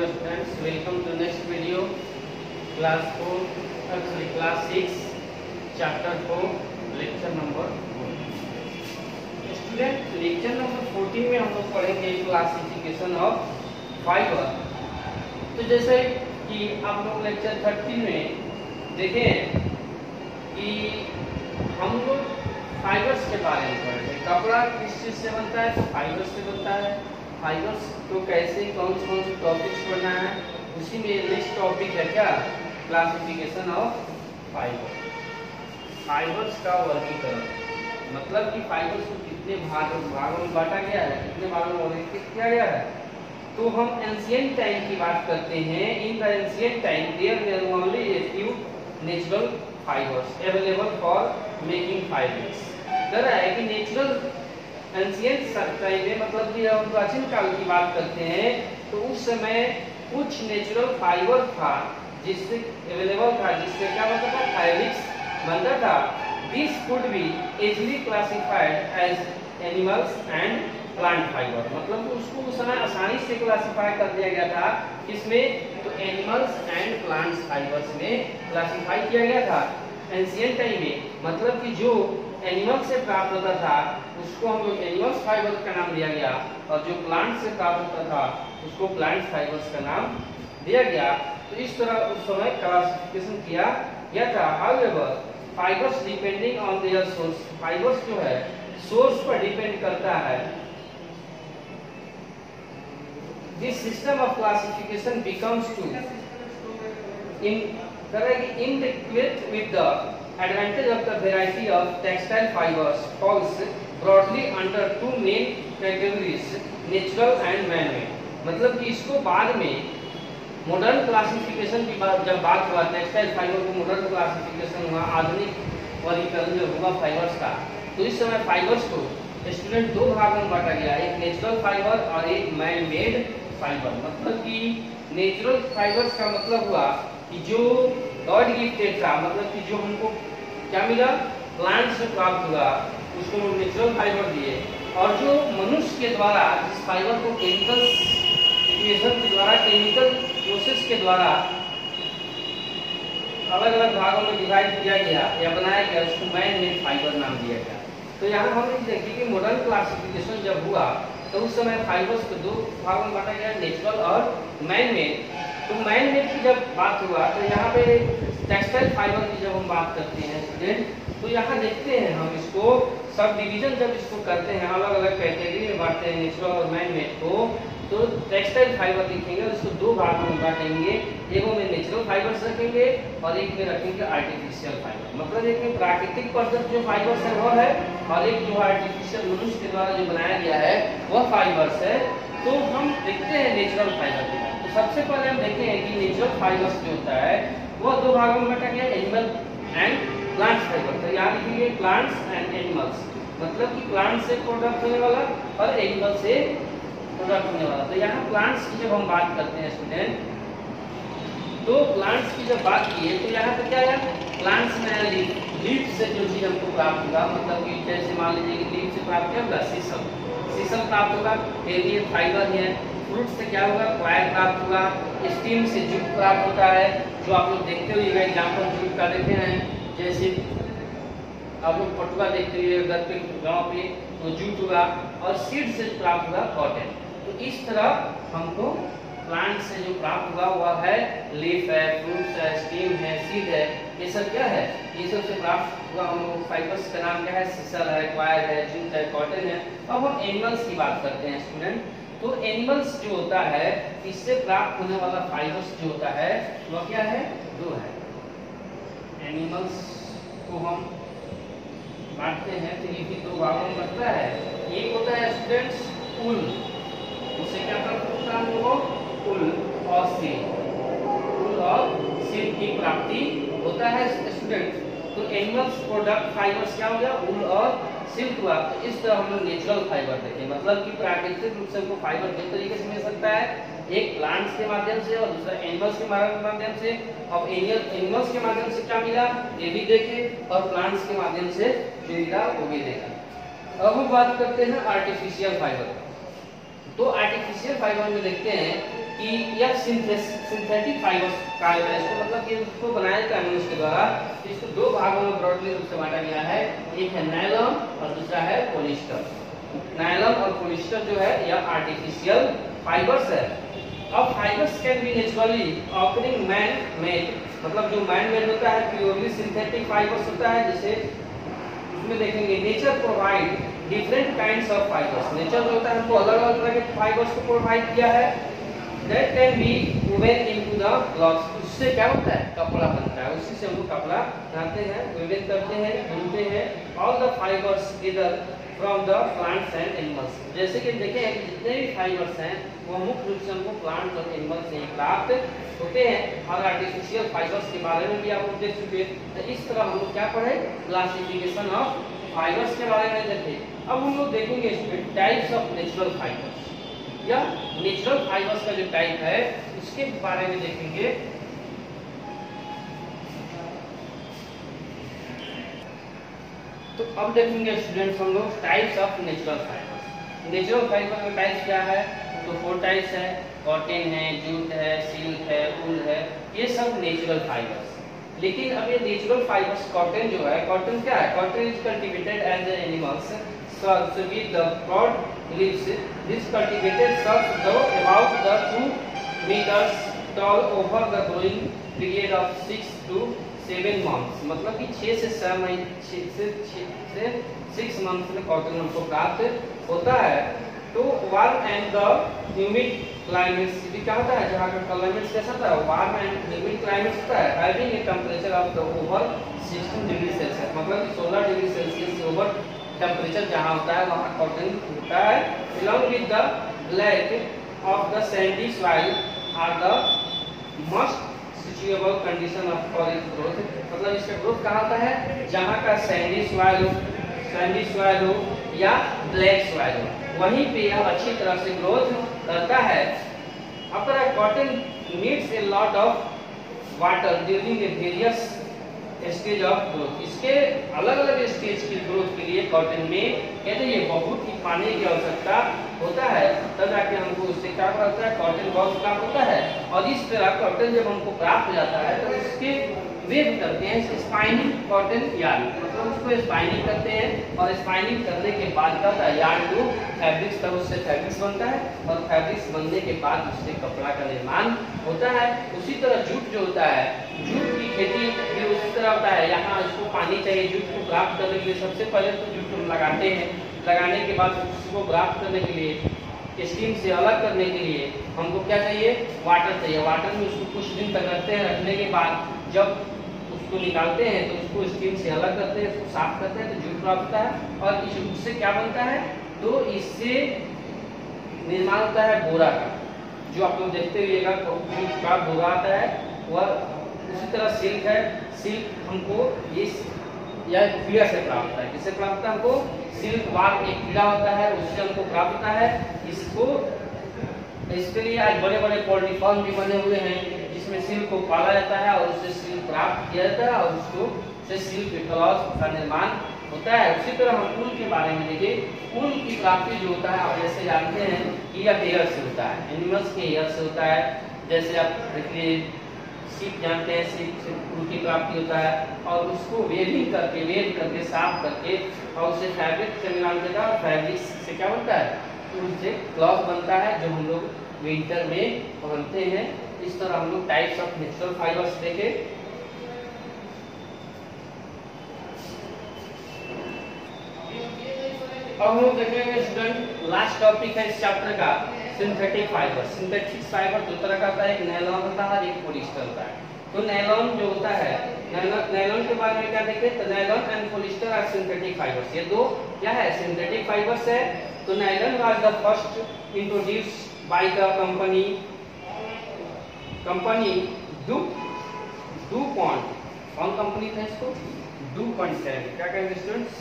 students, welcome to next video, class 4, actually class 6, chapter 4, lecture number 4. Student, lecture number 14 में हम लोग पढ़ेंगे classification of fibre. तो जैसे कि आप लोग लेक्चर 13 में देखें कि हम लोग फाइबर्स के बारे में पढ़े थे। कपड़ा किस चीज से बनता है? तो फाइबर्स से बनता है। फाइबर्स को कैसे कौन से टॉपिक्स पढ़ना है, उसी में नेक्स्ट टॉपिक है क्या? Classification of fibre. फाइबर्स का वर्गीकरण, मतलब कि फाइबर्स को कितने भागों में बांटा गया है, कितने भागों में वर्गीकृत किया गया है। तो हम एंशिएंट टाइम की बात करते हैं। In the ancient time there were only a few natural fibres available for making fibres. कह रहा है कि नेचुरल एंशिएंट टाइम में, मतलब कि हम प्राचीन काल की बात करते हैं, तो उस समय कुछ नेचुरल फाइबर था जिससे अवेलेबल था, जिससे क्या बनता था? फाइब्रिक्स बनता था। This could be easily classified as animals and plant fibre, मतलब उसको उस समय आसानी से क्लासिफाई कर दिया गया था। किसमें? तो एनिमल्स एंड प्लांट्स फाइबर्स में क्लासिफाई किया गया था एंशिएंट टाइम में। मतलब कि जो एनिमल से प्राप्त होता था उसको हम लोग एनिमल्स फाइबर का नाम दिया गया, और जो प्लांट से प्राप्त होता था उसको प्लांट फाइबर्स का नाम दिया गया। तो इस तरह उस समय क्लासिफिकेशन किया गया था। However fibres depending on their source, fibres जो है सोर्स पर डिपेंड करता है। This system of classification becomes too inadequate with the advantage of the variety of textile fibers falls broadly under two main categories, natural and man-made। मतलब कि इसको बाद में मॉडर्न क्लासिफिकेशन की बात जब बात हुआ, टेक्सटाइल फाइबर को मॉडर्न क्लासिफिकेशन हुआ, आधुनिक वर्गीकरण जब हुआ फाइबर्स का, तो इस समय फाइबर्स को स्टूडेंट दो भागों में बांटा गया, एक नेचुरल फाइबर और एक मैन मेड फाइबर। मतलब कि नेचुरल फाइबर्स का मतलब हुआ कि जो गॉड गिफ्टेड था, मतलब कि जो हमको क्या मिला, प्लांट से प्राप्त हुआ, उसको नेचुरल फाइबर दिए। और जो मनुष्य के द्वारा जिस फाइबर को केमिकल इक्वेशन के द्वारा, केमिकल प्रोसेस के द्वारा अलग अलग भागों में डिवाइड किया गया या बनाया गया, उसको मैन मेड फाइबर नाम दिया गया। तो यहाँ हम देखिए कि मॉडर्न क्लासिफिकेशन जब हुआ तो उस समय फाइबर्स को दो भागों में बांटा गया, नेचुरल और मैन मेड। तो मैन मेड की जब बात हुआ तो यहाँ पे टेक्सटाइल फाइबर की जब हम बात करते हैं स्टूडेंट, तो यहाँ देखते हैं हम इसको सब डिवीजन जब इसको करते हैं, अलग अलग कैटेगरी में बांटते हैं नेचुरल और मैन मेड को। तो टेक्सटाइल फाइबर देखेंगे उसको दो भागों में बांटेंगे, एक में नेचुरल फाइबर्स रखेंगे और एक में रखेंगे आर्टिफिशियल फाइबर। मतलब एक में प्राकृतिक पदार्थ जो फाइबर्स है वो है, और एक जो आर्टिफिशियल मनुष्य के द्वारा जो बनाया गया है वह फाइबर्स है। तो हम देखते हैं नेचुरल फाइबर की बात। तो सबसे पहले हम देखते हैं कि नेचुरल फाइबर्स जो होता है वह दो भागों में बांटा गया, एनिमल एंड प्लांट फाइबर। तो यहाँ लिखिए प्लांट्स एंड एनिमल्स, मतलब कि प्लांट से प्रोडक्ट होने वाला और एनिमल से प्रोडक्ट होने वाला। तो यहाँ प्लांट्स की जब हम बात करते हैं स्टूडेंट, तो प्लांट्स की जब बात की है तो यहाँ पे क्या है, प्लांट्स में लीफ से जो चीज हमको प्राप्त होगा, मतलब कि जैसे मान लीजिए कि लीफ से प्राप्त क्या होगा, शीशम प्राप्त होगा, ये फाइबर है। फ्रूट से क्या होगा, क्वायर प्राप्त होगा। स्टीम से जूट प्राप्त होता है, जो आप लोग देखते हुए एग्जाम्पल जूट का देखे हैं, जैसे आप लोग पटुआ देखते हुए घर पे गाँव पे, तो जूट होगा। और सीड से प्राप्त होगा कॉटन। तो इस तरह हमको प्लांट से जो प्राप्त हुआ वह है लीफ है, फ्रूट्स है, स्टीम है, सीड है, ये सब क्या है, ये सब से प्राप्त हुआ हम लोग फाइबर्स का नाम क्या है, सीसल है, क्वायर है, जूट है, कॉटन है। अब हम एनिमल्स की बात करते हैं स्टूडेंट। तो एनिमल्स जो होता है, इससे प्राप्त होने वाला फाइबर्स जो होता है वह क्या है, दो है। एनिमल्स को हम बांटते हैं तो ये भी दो भागों में बनता है। एक होता है स्टूडेंट्स ऊल, उसे क्या प्राप्त होता है, वो ऊल और सिल्क, ऊल और सिल्क की प्राप्ति होता है स्टूडेंट। तो एनिमल्स प्रोडक्ट फाइबर्स क्या हो गया, ऊल और सिल्क हुआ। तो इस तरह हम लोग नेचुरल फाइबर देखें, मतलब कि प्राकृतिक रूप से हमको फाइबर दो तरीके से मिल सकता है, एक प्लांट्स के माध्यम से और दूसरा एनिमल्स के माध्यम से। अब एनिमल्स के माध्यम से क्या मिला ये भी देखे, और प्लांट्स के माध्यम से जो मिला वो भी देखा। अब हम बात करते हैं आर्टिफिशियल फाइबर। तो आर्टिफिशियल फाइबर में देखते हैं कि यह सिंथेटिक फाइबर्स कहा जाता है इसको, मतलब कि उसको बनाया गया मनुष्य के द्वारा। इसको दो भागों में ब्रॉडली रूप से बांटा गया है, एक है नायलॉन और दूसरा है पॉलिएस्टर। नायलॉन और पॉलिएस्टर जो है यह आर्टिफिशियल फाइबर्स है। अब fibres can be naturally occurring man made, मतलब जो मैन मेड होता है प्योरली सिंथेटिक फाइबर्स होता है। जैसे उसमें देखेंगे nature provide different kinds of fibres, nature जो होता है हमको अलग अलग तरह के फाइबर्स को प्रोवाइड किया है। That can be woven into the clothes, उससे क्या होता है कपड़ा बनता है, उसी से हम लोग कपड़ा बनाते हैं, वोवन करते हैं, बुनते हैं। All the fibres gather from the plants and animals, जैसे कि देखें जितने भी फाइबर्स हैं वो मुख्य रूप से हमको प्लांट्स और एनिमल्स से प्राप्त होते हैं। और आर्टिफिशियल फाइबर्स के बारे में भी आप लोग देख चुके हैं। तो इस तरह हम लोग क्या पढ़े, क्लासिफिकेशन ऑफ फाइबर्स के बारे में देखे। अब हम लोग देखेंगे इसमें टाइप्स ऑफ नेचुरल फाइबर्स, या नेचुरल फाइबर्स का जो टाइप है उसके बारे में देखेंगे। तो अब देखेंगे स्टूडेंट्स हम लोग types of natural fibres. Natural fibre में टाइप्स क्या है, तो 4 टाइप्स है, कॉटन है, जूट है, सिल्क है, ऊल है, ये सब नेचुरल फाइबर्स। लेकिन अब ये नेचुरल फाइबर्स, कॉटन जो है, कॉटन क्या है, cotton is cultivated as animals serves with the broad leaves. This cultivated serves though about the 2 meters tall over the growing period of 6 to 7 months, मतलब कि 6 से 6 मंथ्स में कॉटन हमको प्राप्त होता है। तो warm and the humid climates भी क्या होता है, जहाँ का क्लाइमेट कैसा होता है, वार्म एंड ह्यूमिड क्लाइमेट होता है, having a temperature of the over 16 degree Celsius, मतलब 16 डिग्री सेल्सियस से ओवर टेम्परेचर जहाँ होता है वहाँ कॉटन होता है। along with the lack of the sandy soil are the most suitable condition of for its growth, मतलब इसका ग्रोथ कहाँ होता है, जहाँ का सैंडी सॉइल हो या ब्लैक सॉइल हो, वहीं पे यह अच्छी तरह से ग्रोथ करता है। After a cotton needs a lot of water during a various stage of growth, इसके अलग अलग स्टेज की ग्रोथ के लिए कॉटन में कहते हैं बहुत ही पानी की आवश्यकता होता है, तब जाके हमको उससे क्या होता है, कॉटन बहुत प्राप्त होता है। और इस तरह कॉटन जब हमको प्राप्त हो जाता है तो उसके वेव करते हैं स्पाइनिंग कॉटन यार्न, मतलब उसको स्पाइनिंग करते हैं और स्पाइनिंग करने के बाद क्या होता है, यार्न टू फैब्रिक्स, तब उससे फैब्रिक्स बनता है और फैब्रिक्स बनने के बाद उससे कपड़ा का निर्माण होता है। उसी तरह जूट जो होता है, जूट की खेती भी उसी तरह होता है, यहाँ इसको पानी चाहिए जूट को प्राप्त करने के लिए। सबसे पहले तो जूट को लगाते हैं, लगाने के बाद उसको प्राप्त करने के लिए, स्टीम से अलग करने के लिए हमको क्या चाहिए, वाटर चाहिए। वाटर में उसको कुछ दिन तक रखते हैं, रखने के बाद जब उसको निकालते हैं तो उसको स्टीम से अलग करते हैं, उसको साफ करते हैं तो जूट प्राप्त होता है। और इस जूट से क्या बनता है, तो इससे निर्माण होता है बोरा का, जो आप लोग देखते हुएगा जूट का बोरा आता है वह। उसी तरह सिल्क है, सिल्क हमको इस या कीड़ा से प्राप्त होता है, किससे प्राप्त होता है, हमको सिल्क वार्म एक कीड़ा होता है उससे हमको प्राप्त होता है। इसके लिए आज बड़े बड़े पोल्ट्री फार्म भी बने हुए हैं जिसमें सिल्क को पाला जाता है और उससे सिल्क प्राप्त किया जाता है और उसको से सिल्क क्लॉथ का निर्माण होता है। उसी तरह हम ऊल के बारे में देखिए, ऊल की प्राप्ति जो होता है आप जैसे जानते हैं कि यह हेयर से होता है, एनिमल्स के हेयर से होता है। जैसे आप देखिए सीप जानते हैं, सीप से ऊल की प्राप्ति होता है और उसको वेव करके साफ करके और उसे फैब्रिक से मिला देगा और फैब्रिक से क्या बनता है, ऊल से क्लॉथ बनता है जो हम लोग विंटर में पहनते हैं। इस तरह हम लोग टाइप्स ऑफ नेचुरल फाइबर्स देखे। अब हम लोग देखेंगे स्टूडेंट लास्ट टॉपिक है इस चैप्टर का, सिंथेटिक फाइबर। सिंथेटिक फाइबर दो तरह का होता है, एक नायलॉन होता है और एक पॉलिएस्टर होता है। तो नायलॉन जो होता है, नायलॉन के बारे में क्या देखें, तो nylon and polyester are synthetic fibres. ये दो क्या है, सिंथेटिक फाइबर्स है। तो nylon was the first introduced by the company DuPont. कौन कंपनी था इसको, डुपॉन्ट। क्या कहेंगे स्टूडेंट्स,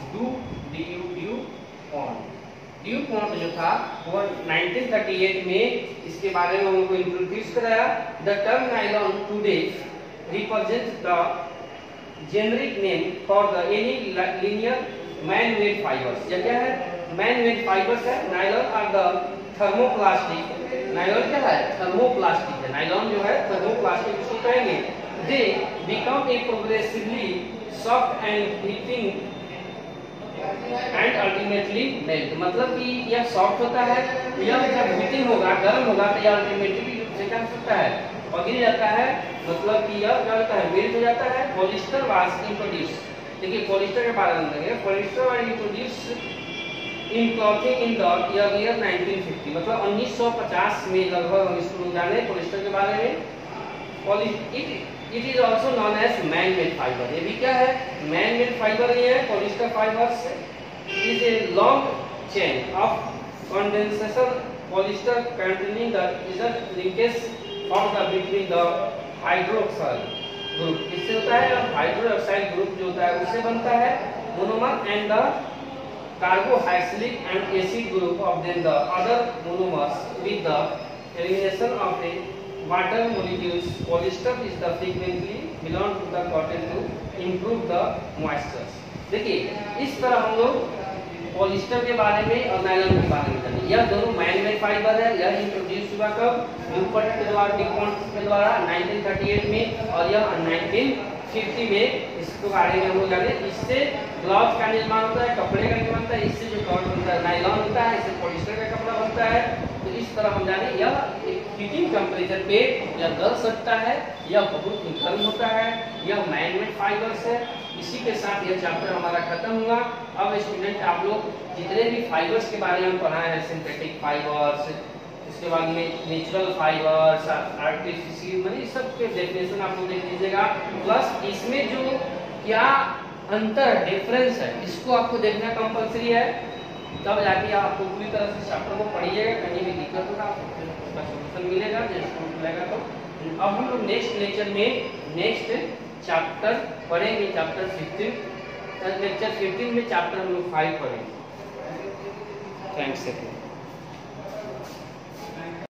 ड्यूपॉन्ट जो था वो 1938 में इसके बारे में उनको इंट्रोड्यूस कराया। The term nylon today represents the generic name for the any linear man made fibres. ये क्या है, मैन-मेड फाइबर्स है। Nylon are the thermoplastic nylon क्या है? थर्मोप्लास्टिक है। नायलॉन जो है थर्मोप्लास्टिक इसको कहेंगे। They become a progressively soft and heating and ultimately melt. मतलब कि यह सॉफ्ट होता है, यह जब हीटिंग होगा, गर्म होगा तो यह अल्टीमेटली क्या हो सकता है? पिघल जाता है। मतलब कि यह क्या होता है? मेल्ट हो जाता है। पॉलिस्टर वाज इंट्रोड्यूस, देखिए पॉलिस्टर के बारे में देखेंगे। Polyester was introduce in clothing in the year 1950, मतलब 1950 में लगभग हम इसको जाने पॉलिस्टर के बारे में। It is also known as man made fibre. ये भी क्या है? मैन मेड फाइबर ही है। Polyester fibres is a long chain of condensation polyester containing the result linkage of the between the hydroxide group. इससे होता है हाइड्रोक्साइड ग्रुप जो होता है उससे बनता है monomer and the carboxylic and acid group of then the other monomers with the elimination of the water molecules. Polyester is the frequently belong to the cotton to improve the moisture. देखिए इस तरह हम लोग polyester के बारे में और nylon के बारे में जाने। यह दोनों मैन मेड फाइबर है। यह इंट्रोड्यूस हुआ कब? ड्यूपॉन्ट के द्वारा 1938 में और यह 1950 में इसके बारे में हम लोग जाने। इससे ग्लव्स का निर्माण होता है, कपड़े का निर्माण होता है। इससे जो कवर बनता है नायलॉन होता है, इससे पॉलिस्टर का कपड़ा बनता है। तो इस तरह हम जाने यह एक हीटिंग टेम्परेचर पे यह गल सकता है, यह बहुत ही गर्म होता है, यह मैन मेड फाइबर्स है। इसी के साथ यह चैप्टर हमारा खत्म हुआ। अब स्टूडेंट आप लोग जितने भी फाइबर्स के बारे में पढ़ाए हैं, सिंथेटिक फाइबर्स, इसके बाद में नेचुरल फाइबर्स, आर्टिफिशियल, मतलब इस सब के डेफिनेशन आप लोग देख लीजिएगा। प्लस इसमें जो क्या अंतर डिफरेंस है इसको आपको देखना कंपलसरी है। तब जाके आपको पूरी तरह से चैप्टर को पढ़िएगा। कहीं भी दिक्कत होगा आपको उसका सॉल्यूशन मिलेगा, जैसे मिलेगा। तो अब हम लोग नेक्स्ट लेक्चर में नेक्स्ट चैप्टर पढ़ेंगे, चैप्टर 15। लेक्चर 15 में चैप्टर हम लोग 5 पढ़ेंगे। थैंक्स।